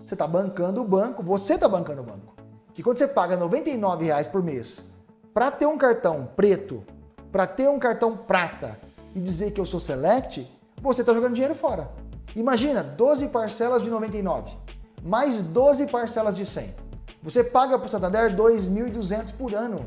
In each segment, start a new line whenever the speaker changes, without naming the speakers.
você está bancando o banco, você está bancando o banco. Que quando você paga R$ 99 por mês para ter um cartão preto, para ter um cartão prata e dizer que eu sou Select, você está jogando dinheiro fora. Imagina, 12 parcelas de 99, mais 12 parcelas de 100. Você paga para o Santander 2.200 por ano.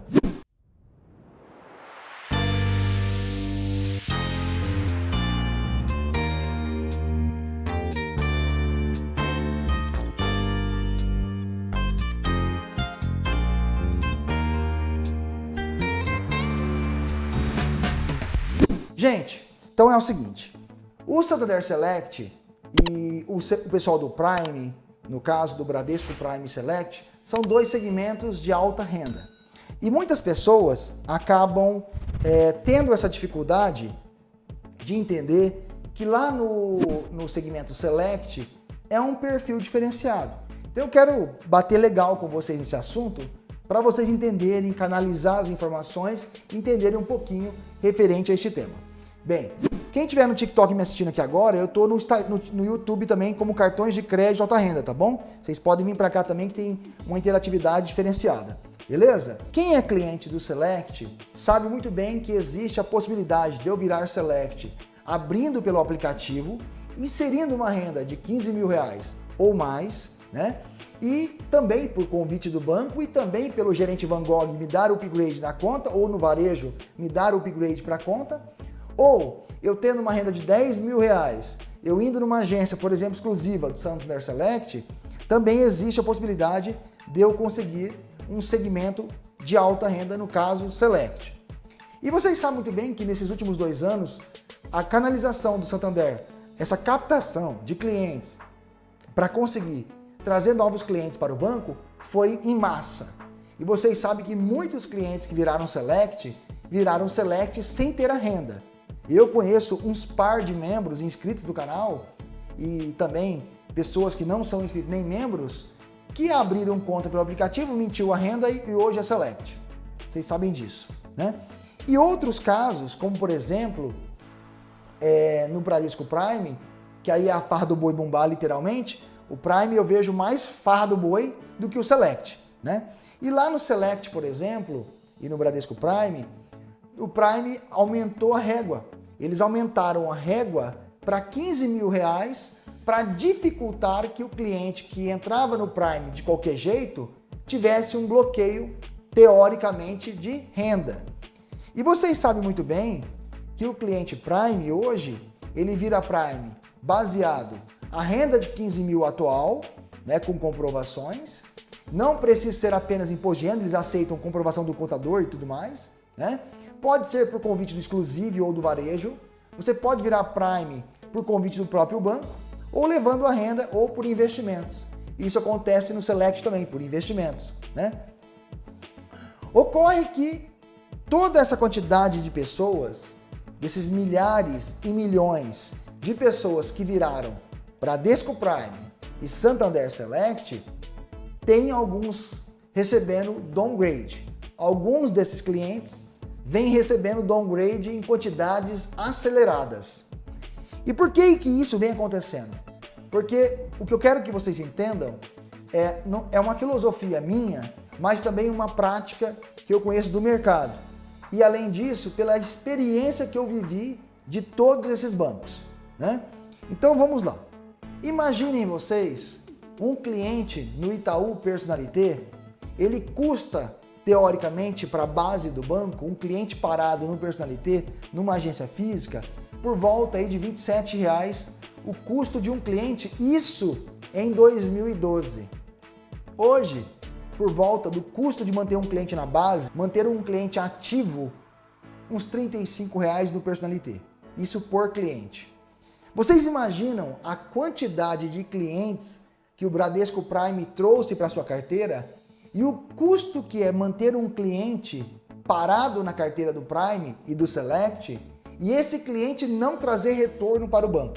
Gente, então é o seguinte, o Santander Select e o pessoal do Prime, no caso do Bradesco Prime Select, são dois segmentos de alta renda. E muitas pessoas acabam tendo essa dificuldade de entender que lá no segmento Select é um perfil diferenciado. Então eu quero bater legal com vocês nesse assunto para vocês entenderem, canalizar as informações, entenderem um pouquinho referente a este tema. Bem, quem estiver no TikTok me assistindo aqui agora, eu estou no YouTube também como cartões de crédito alta renda, tá bom? Vocês podem vir para cá também que tem uma interatividade diferenciada, beleza? Quem é cliente do Select sabe muito bem que existe a possibilidade de eu virar Select abrindo pelo aplicativo, inserindo uma renda de R$15.000 ou mais, né? E também por convite do banco e também pelo gerente Van Gogh me dar o upgrade na conta ou no varejo me dar o upgrade para a conta. Ou eu tendo uma renda de R$10.000, eu indo numa agência, por exemplo, exclusiva do Santander Select, também existe a possibilidade de eu conseguir um segmento de alta renda, no caso Select. E vocês sabem muito bem que nesses últimos 2 anos, a canalização do Santander, essa captação de clientes para conseguir trazer novos clientes para o banco, foi em massa. E vocês sabem que muitos clientes que viraram Select sem ter a renda. Eu conheço uns par de membros inscritos do canal e também pessoas que não são inscritos nem membros que abriram conta pelo aplicativo, mentiu a renda e hoje é Select. Vocês sabem disso, né? E outros casos, como por exemplo, no Bradesco Prime, que aí é a farra do boi bumbá literalmente, o Prime eu vejo mais farra do boi do que o Select, né? E lá no Select, por exemplo, e no Bradesco Prime, o Prime aumentou a régua. Eles aumentaram a régua para R$15.000 para dificultar que o cliente que entrava no Prime de qualquer jeito tivesse um bloqueio, teoricamente, de renda. E vocês sabem muito bem que o cliente Prime hoje, ele vira Prime baseado a renda de 15.000 atual, né, com comprovações. Não precisa ser apenas imposto de renda, eles aceitam comprovação do contador e tudo mais, né? Pode ser por convite do exclusivo ou do varejo. Você pode virar Prime por convite do próprio banco ou levando a renda ou por investimentos. Isso acontece no Select também, por investimentos, né? Ocorre que toda essa quantidade de pessoas, desses milhares e milhões de pessoas que viraram Bradesco Prime e Santander Select, tem alguns recebendo downgrade. Alguns desses clientes vem recebendo downgrade em quantidades aceleradas. E por que isso vem acontecendo? Porque o que eu quero que vocês entendam é uma filosofia minha, mas também uma prática que eu conheço do mercado. E além disso, pela experiência que eu vivi de todos esses bancos, né? Então vamos lá. Imaginem vocês um cliente no Itaú Personnalité, ele custa teoricamente, para a base do banco, um cliente parado no Personnalité, numa agência física, por volta aí de R$27 o custo de um cliente, isso em 2012. Hoje, por volta do custo de manter um cliente na base, manter um cliente ativo, uns R$35 no Personnalité. Isso por cliente. Vocês imaginam a quantidade de clientes que o Bradesco Prime trouxe para sua carteira? E o custo que é manter um cliente parado na carteira do Prime e do Select e esse cliente não trazer retorno para o banco.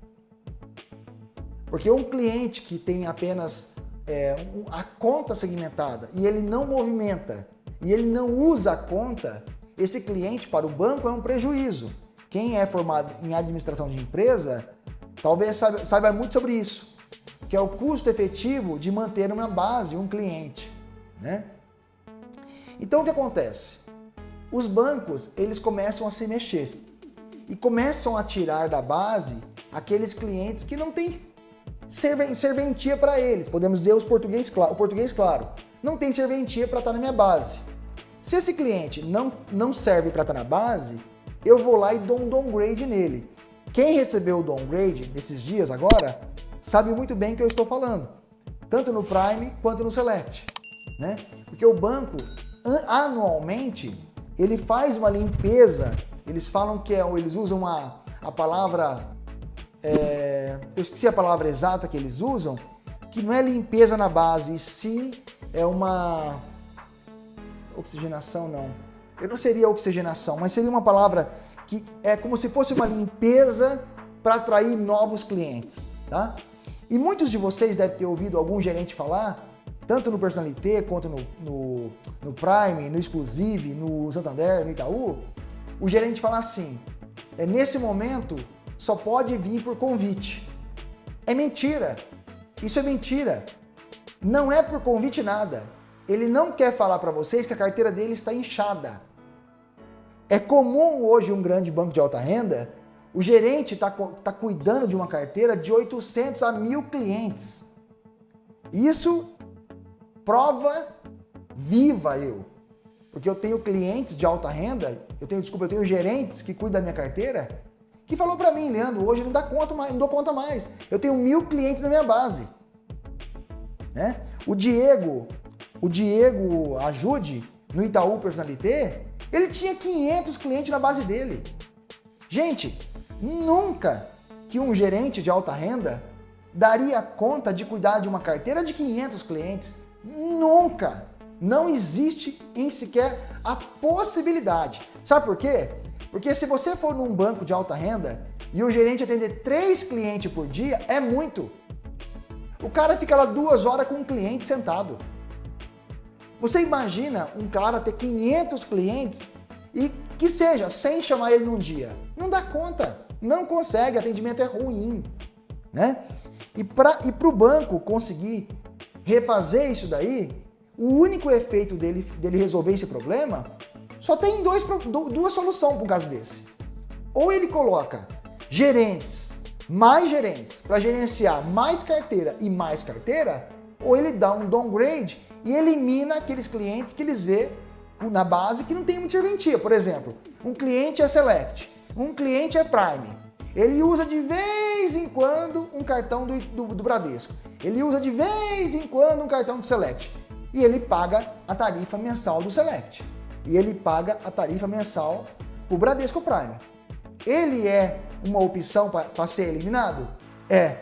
Porque um cliente que tem apenas a conta segmentada e ele não movimenta e ele não usa a conta, esse cliente para o banco é um prejuízo. Quem é formado em administração de empresa talvez saiba muito sobre isso. que é o custo efetivo de manter uma base, um cliente, né? Então o que acontece? Os bancos, eles começam a se mexer e começam a tirar da base aqueles clientes que não têm serventia para eles. Podemos dizer o português claro. Não tem serventia para estar na minha base. Se esse cliente não serve para estar na base, eu vou lá e dou um downgrade nele. Quem recebeu o downgrade nesses dias agora, sabe muito bem o que eu estou falando. Tanto no Prime quanto no Select, né? Porque o banco, anualmente, ele faz uma limpeza. Eles falam que eles usam a palavra... eu esqueci a palavra exata que eles usam, que não é limpeza na base, e sim é uma... Oxigenação, não. Eu não seria oxigenação, mas seria uma palavra que é como se fosse uma limpeza para atrair novos clientes, tá? E muitos de vocês devem ter ouvido algum gerente falar, tanto no Personalité, quanto no Prime, no Exclusive, no Santander, no Itaú, o gerente fala assim, nesse momento só pode vir por convite. É mentira. Isso é mentira. Não é por convite nada. Ele não quer falar para vocês que a carteira dele está inchada. É comum hoje um grande banco de alta renda, o gerente está cuidando de uma carteira de 800 a 1.000 clientes. Isso prova viva eu. Porque eu tenho clientes de alta renda, eu tenho gerentes que cuidam da minha carteira, que falou para mim, Leandro, hoje não dou conta mais. Eu tenho 1.000 clientes na minha base. Né? O Diego Ajude, no Itaú Personalité, ele tinha 500 clientes na base dele. Gente, nunca que um gerente de alta renda daria conta de cuidar de uma carteira de 500 clientes. Nunca. Não existe em sequer a possibilidade. Sabe por quê? Porque se você for num banco de alta renda e o gerente atender 3 clientes por dia, é muito. O cara fica lá 2 horas com um cliente sentado. Você imagina um cara ter 500 clientes e que seja, sem chamar ele num dia. Não dá conta, não consegue, atendimento é ruim, né? E para o banco conseguir refazer isso daí, o único efeito dele resolver esse problema, só tem duas soluções para um caso desse. Ou ele coloca gerentes para gerenciar mais carteira, ou ele dá um downgrade e elimina aqueles clientes que eles vê na base que não tem muita serventia. Por exemplo, um cliente é Select, um cliente é Prime. Ele usa de vez em quando um cartão do Bradesco. Ele usa de vez em quando um cartão do Select. E ele paga a tarifa mensal do Select. E ele paga a tarifa mensal do Bradesco Prime. Ele é uma opção para ser eliminado? É.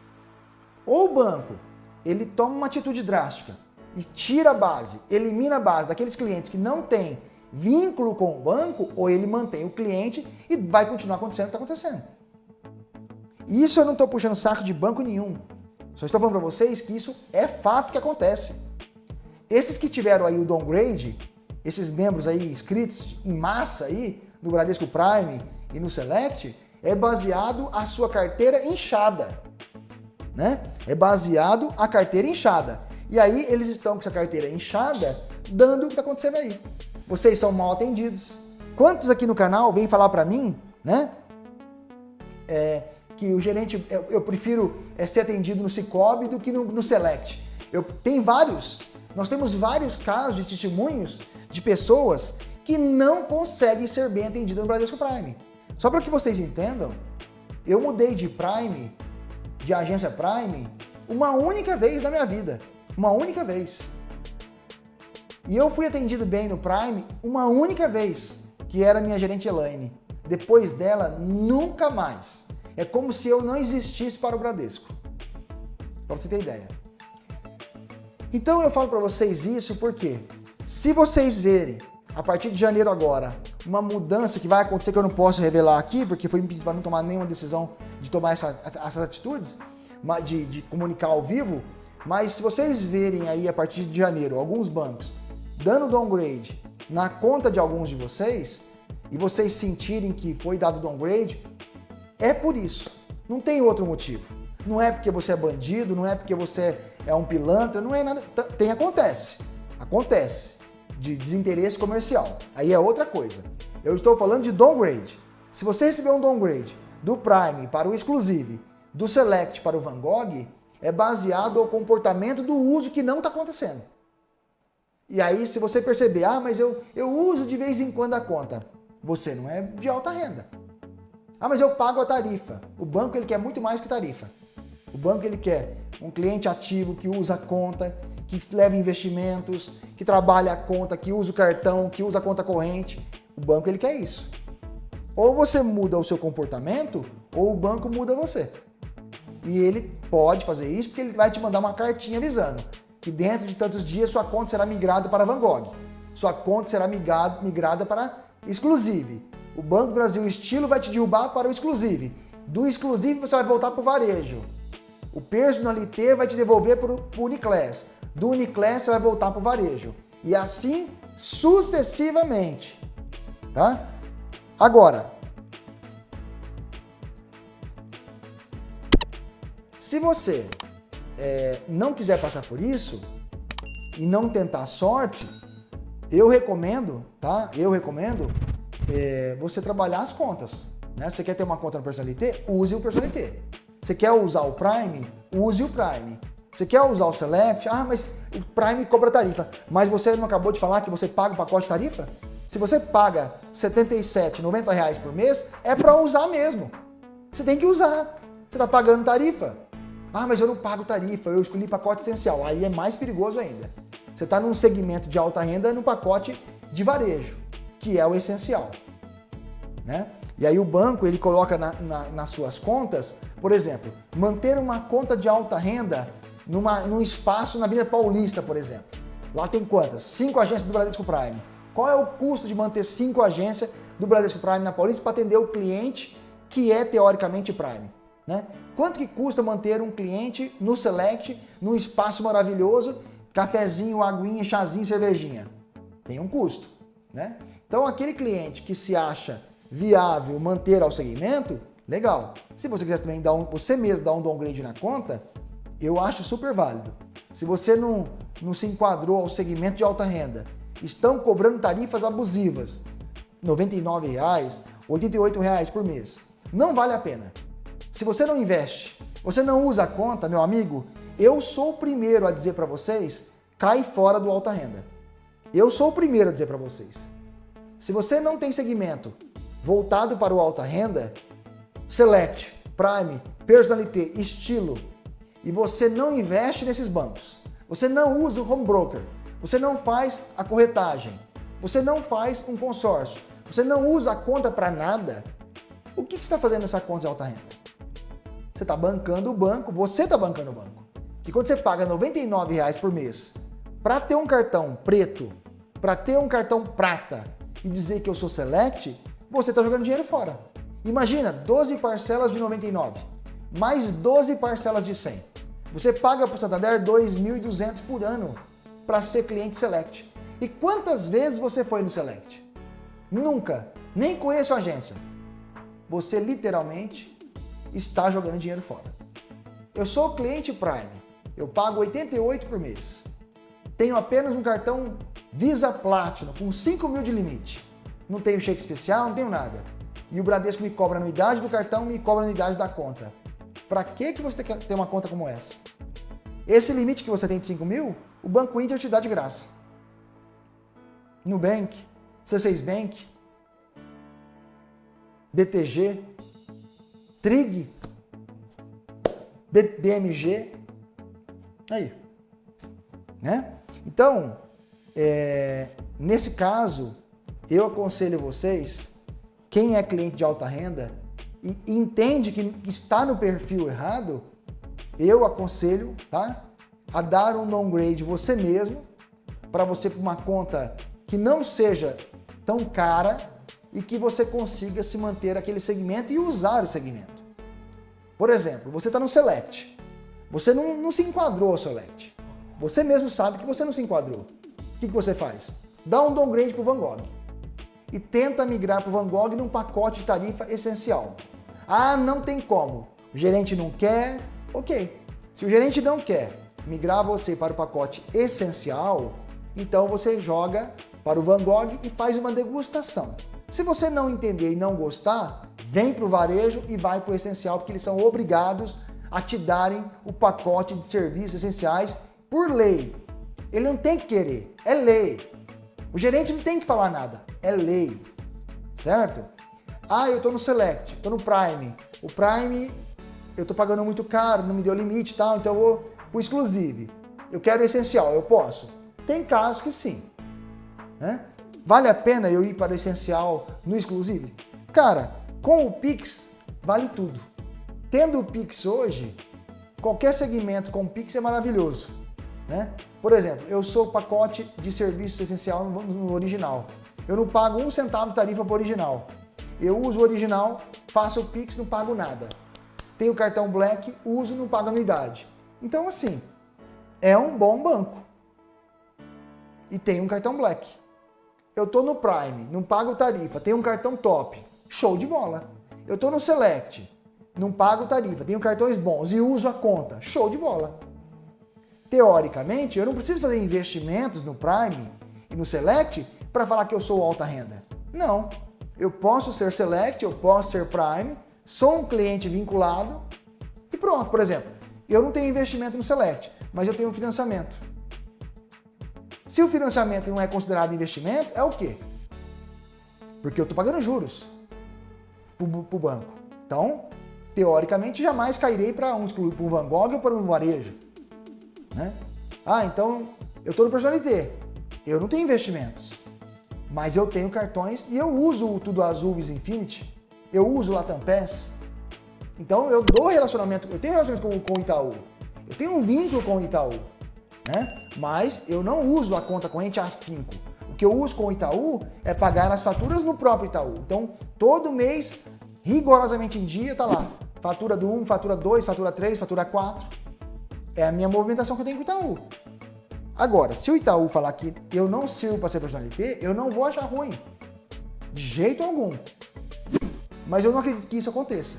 Ou o banco, ele toma uma atitude drástica e tira a base, elimina a base daqueles clientes que não têm vínculo com o banco, ou ele mantém o cliente e vai continuar acontecendo o que está acontecendo. Isso eu não estou puxando saco de banco nenhum. Só estou falando para vocês que isso é fato que acontece. Esses que tiveram aí o downgrade, esses membros aí inscritos em massa aí no Bradesco Prime e no Select, é baseado a sua carteira inchada, né? É baseado a carteira inchada. E aí eles estão com essa carteira inchada, dando o que está acontecendo aí. Vocês são mal atendidos. Quantos aqui no canal vêm falar para mim, né? Que o gerente, eu prefiro ser atendido no Sicoob do que no Select. Nós temos vários casos de testemunhos de pessoas que não conseguem ser bem atendidas no Bradesco Prime. Só para que vocês entendam, eu mudei de Prime, de agência Prime, uma única vez na minha vida. Uma única vez. E eu fui atendido bem no Prime uma única vez, que era a minha gerente Elaine. Depois dela, nunca mais. É como se eu não existisse para o Bradesco. Para você ter ideia. Então eu falo para vocês isso porque se vocês verem, a partir de janeiro agora, uma mudança que vai acontecer que eu não posso revelar aqui, porque foi impedido para não tomar nenhuma decisão de tomar essas atitudes, de comunicar ao vivo, mas se vocês verem aí a partir de janeiro alguns bancos dando downgrade na conta de alguns de vocês e vocês sentirem que foi dado downgrade, é por isso, não tem outro motivo. Não é porque você é bandido, não é porque você é um pilantra, não é nada. Acontece de desinteresse comercial. Aí é outra coisa. Eu estou falando de downgrade. Se você receber um downgrade do Prime para o Exclusive, do Select para o Van Gogh, é baseado ao comportamento do uso que não está acontecendo. E aí, se você perceber, mas eu uso de vez em quando a conta, você não é de alta renda. Mas eu pago a tarifa. O banco ele quer muito mais que tarifa. O banco ele quer um cliente ativo que usa a conta, que leva investimentos, que trabalha a conta, que usa o cartão, que usa a conta corrente. O banco ele quer isso. Ou você muda o seu comportamento, ou o banco muda você. E ele pode fazer isso porque ele vai te mandar uma cartinha avisando que dentro de tantos dias sua conta será migrada para Van Gogh. Sua conta será migrada para Exclusive. O Banco do Brasil Estilo vai te derrubar para o Exclusive. Do Exclusive você vai voltar para o varejo. O Personalité vai te devolver para o Uniclass. Do Uniclass você vai voltar para o varejo. E assim sucessivamente. Tá? Agora, se você não quiser passar por isso e não tentar a sorte, eu recomendo, tá? Você trabalhar as contas. Né? Você quer ter uma conta no Personalité? Use o Personalité. Você quer usar o Prime? Use o Prime. Você quer usar o Select? Mas o Prime cobra tarifa. Mas você não acabou de falar que você paga o pacote de tarifa? Se você paga R$ 77, R$ 90 por mês, é para usar mesmo. Você tem que usar. Você está pagando tarifa. Mas eu não pago tarifa, eu escolhi pacote essencial. Aí é mais perigoso ainda. Você está num segmento de alta renda no pacote de varejo, que é o essencial. Né? E aí o banco ele coloca nas suas contas, por exemplo, manter uma conta de alta renda num espaço na Avenida Paulista, por exemplo. Lá tem quantas? 5 agências do Bradesco Prime. Qual é o custo de manter 5 agências do Bradesco Prime na Paulista para atender o cliente que é teoricamente Prime? Né? Quanto que custa manter um cliente no Select, num espaço maravilhoso, cafezinho, aguinha, chazinho, cervejinha? Tem um custo. Né? Então aquele cliente que se acha viável manter ao segmento, legal. Se você quiser também você mesmo dar um downgrade na conta, eu acho super válido. Se você não se enquadrou ao segmento de alta renda, estão cobrando tarifas abusivas, R$ 99, R$ 88 por mês. Não vale a pena. Se você não investe, você não usa a conta, meu amigo, eu sou o primeiro a dizer para vocês, cai fora do alta renda. Eu sou o primeiro a dizer para vocês. Se você não tem segmento voltado para o alta renda, Select, Prime, Personalité, Estilo, e você não investe nesses bancos, você não usa o home broker, você não faz a corretagem, você não faz um consórcio, você não usa a conta para nada, o que você está fazendo nessa conta de alta renda? Você está bancando o banco, você está bancando o banco. Que quando você paga R$ 99 por mês para ter um cartão preto, para ter um cartão prata e dizer que eu sou Select, você está jogando dinheiro fora. Imagina, 12 parcelas de 99, mais 12 parcelas de 100. Você paga para o Santander R$ 2.200 por ano para ser cliente Select. E quantas vezes você foi no Select? Nunca. Nem conheço a agência. Você literalmente está jogando dinheiro fora. Eu sou cliente Prime. Eu pago R$ 88 por mês. Tenho apenas um cartão Visa Platinum com 5 mil de limite. Não tenho cheque especial, não tenho nada. E o Bradesco me cobra a anuidade do cartão, me cobra a anuidade da conta. Para que você quer ter uma conta como essa? Esse limite que você tem de 5 mil, o Banco Inter te dá de graça. Nubank, C6 Bank, BTG, Trig, BMG, aí, né? Então, nesse caso, eu aconselho vocês, quem é cliente de alta renda e entende que está no perfil errado, eu aconselho, tá, a dar um downgrade você mesmo, para você para uma conta que não seja tão cara e que você consiga se manter aquele segmento e usar o segmento. Por exemplo, você está no Select, você não se enquadrou ao Select, você mesmo sabe que você não se enquadrou. O que você faz? Dá um downgrade para o Van Gogh e tenta migrar para o Van Gogh num pacote de tarifa essencial. Não tem como. O gerente não quer, Ok. Se o gerente não quer migrar você para o pacote essencial, então você joga para o Van Gogh e faz uma degustação. Se você não entender e não gostar, vem para o varejo e vai para o essencial, porque eles são obrigados a te darem o pacote de serviços essenciais por lei. Ele não tem que querer, é lei. O gerente não tem que falar nada, é lei, certo? Ah, eu estou no Select, estou no Prime. O Prime, eu estou pagando muito caro, não me deu limite e tal, então eu vou para o Exclusive. Eu quero o essencial, eu posso? Tem casos que sim, né? Vale a pena eu ir para o essencial no Exclusive? Cara, com o Pix, vale tudo. Tendo o Pix hoje, qualquer segmento com o Pix é maravilhoso, né? Por exemplo, eu sou pacote de serviço essencial no original. Eu não pago 1 centavo de tarifa para o original. Eu uso o original, faço o Pix, não pago nada. Tenho o cartão Black, uso, não pago anuidade. Então, assim, é um bom banco. E tem um cartão Black. Eu estou no Prime, não pago tarifa, tenho um cartão Top. Show de bola. Eu estou no Select, não pago tarifa, tenho cartões bons e uso a conta. Show de bola. Teoricamente, eu não preciso fazer investimentos no Prime e no Select para falar que eu sou alta renda. Não. Eu posso ser Select, eu posso ser Prime, sou um cliente vinculado e pronto. Por exemplo, eu não tenho investimento no Select, mas eu tenho um financiamento. Se o financiamento não é considerado investimento, é o quê? Porque eu estou pagando juros para o banco. Então, teoricamente, jamais cairei para um Van Gogh ou para um varejo, né? Ah, então eu estou no Personalité. Eu não tenho investimentos, mas eu tenho cartões e eu uso o Tudo Azul Visa Infinity, eu uso o Latam Pass. Então eu dou relacionamento, eu tenho relacionamento com o Itaú, eu tenho um vínculo com o Itaú, né? Mas eu não uso a conta corrente afinco. O que eu uso com o Itaú é pagar as faturas no próprio Itaú. Então todo mês, rigorosamente em dia, tá lá. Fatura do 1, fatura 2, fatura 3, fatura 4. É a minha movimentação que eu tenho com o Itaú. Agora, se o Itaú falar que eu não sirvo para ser Personalité, eu não vou achar ruim. De jeito algum. Mas eu não acredito que isso aconteça.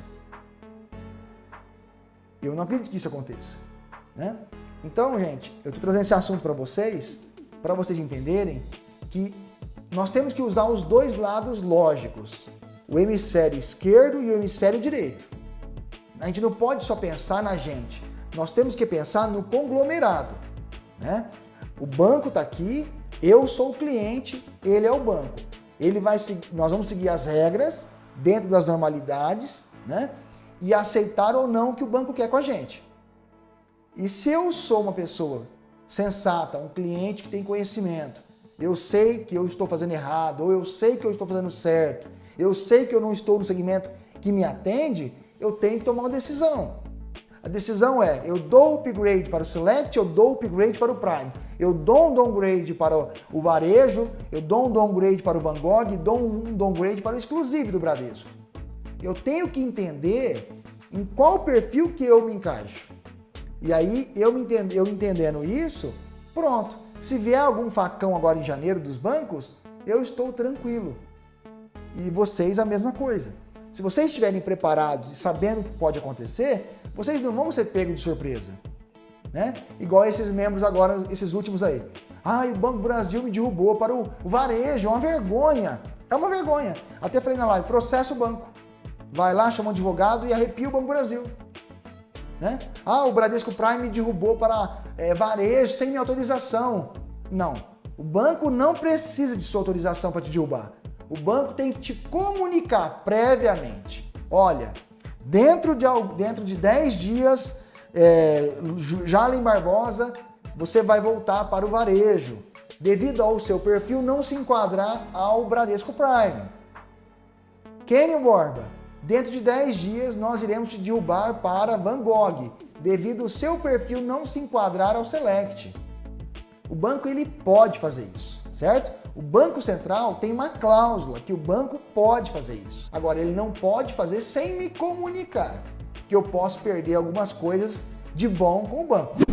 Eu não acredito que isso aconteça, né? Então, gente, eu estou trazendo esse assunto para vocês entenderem que nós temos que usar os dois lados lógicos. O hemisfério esquerdo e o hemisfério direito. A gente não pode só pensar na gente. Nós temos que pensar no conglomerado, né? O banco está aqui, eu sou o cliente, ele é o banco. Nós vamos seguir as regras dentro das normalidades, né? E aceitar ou não o que o banco quer com a gente. E se eu sou uma pessoa sensata, um cliente que tem conhecimento, eu sei que eu estou fazendo errado, ou eu sei que eu estou fazendo certo, eu sei que eu não estou no segmento que me atende, eu tenho que tomar uma decisão. A decisão é, eu dou upgrade para o Select, eu dou upgrade para o Prime. Eu dou um downgrade para o varejo, eu dou um downgrade para o Van Gogh, dou um downgrade para o Exclusive do Bradesco. Eu tenho que entender em qual perfil que eu me encaixo. E aí, eu entendendo isso, pronto. Se vier algum facão agora em janeiro dos bancos, eu estou tranquilo. E vocês a mesma coisa. Se vocês estiverem preparados e sabendo o que pode acontecer, vocês não vão ser pegos de surpresa, né? Igual esses membros agora, esses últimos aí. Ah, o Banco do Brasil me derrubou para o varejo, é uma vergonha. É uma vergonha. Até falei na live, processa o banco. Vai lá, chama um advogado e arrepia o Banco do Brasil. Né? Ah, o Bradesco Prime me derrubou para varejo sem minha autorização. Não, o banco não precisa de sua autorização para te derrubar. O banco tem que te comunicar previamente. Olha, dentro de 10 dias, Jalen Barbosa, você vai voltar para o varejo, devido ao seu perfil não se enquadrar ao Bradesco Prime. Kenio Borba, dentro de 10 dias nós iremos te derrubar para Van Gogh, devido ao seu perfil não se enquadrar ao Select. O banco ele pode fazer isso, certo? O Banco Central tem uma cláusula que o banco pode fazer isso. Agora, ele não pode fazer sem me comunicar, que eu posso perder algumas coisas de bom com o banco.